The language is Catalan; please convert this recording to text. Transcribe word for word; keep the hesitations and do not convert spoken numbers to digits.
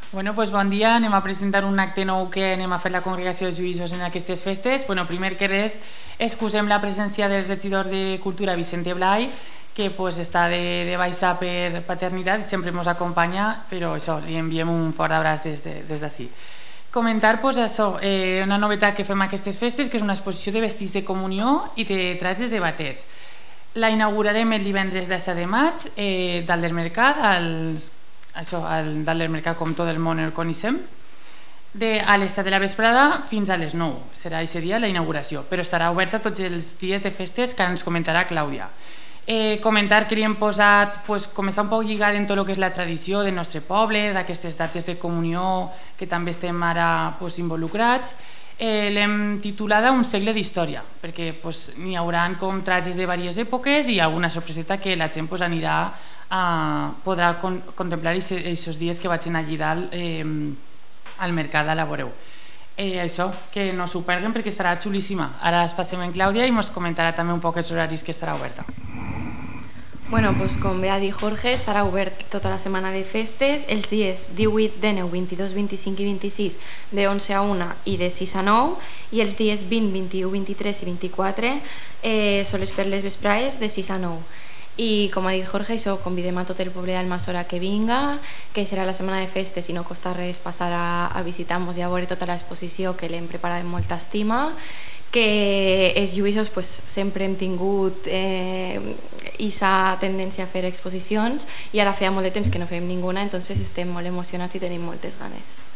Bueno, doncs bon dia. Anem a presentar un acte nou que anem a fer la Congregació de Lluïsos en aquestes festes. Bueno, primer que res, excusem la presència del regidor de Cultura, Vicente Blay, que pues, està de, de baixa per paternitat i sempre ens acompanya, però això, li enviem un fort abraç des d'ací. De, Comentar pues, això, eh, una novetat que fem aquestes festes, que és una exposició de vestits de comunió i de trajes de batets. La inaugurarem el divendres disset de maig, eh, dalt del mercat, al, això, al, dalt del mercat com tot el món el coneixem, de, a les set de la vesprada fins a les nou. Serà aquest dia la inauguració, però estarà oberta tots els dies de festes que ens comentarà Clàudia. Eh, comentar que li hem posat, pues, com està un poc lligat en tot el que és la tradició del nostre poble, d'aquestes dates de comunió que també estem ara pues, involucrats, eh, l'hem titulada Un segle d'història, perquè pues, n'hi haurà com trajes de diverses èpoques i alguna sorpreseta que la gent pues, anirà a, podrà con, contemplar aquests dies que vaig anar allí dalt eh, al mercat, a la veureu. Eh, això, que no s'ho perden perquè estarà xulíssima. Ara es passem en Clàudia i ens comentarà també un poc els horaris que estarà oberta. Bueno, pues com bé ha dit Jorge, estarà obert tota la setmana de festes, els dies divuit, dinou, vint-i-dos, vint-i-cinc i vint-i-sis de onze a una i de sis a nou, i els dies vint, vint-i-u, vint-i-tres i vint-i-quatre eh, soles per les vesprades de sis a nou. I com ha dit Jorge, això convidem a tot el poble d'Almassora que vinga, que serà la setmana de festes i no costa res passar a, a visitar-nos i a veure tota l'exposició que l'hem preparat amb molta estima, que els lluïsos pues, sempre hem tingut eh, aquesta tendència a fer exposicions i ara feia molt de temps que no fem ninguna, entonces estem molt emocionats i tenim moltes ganes.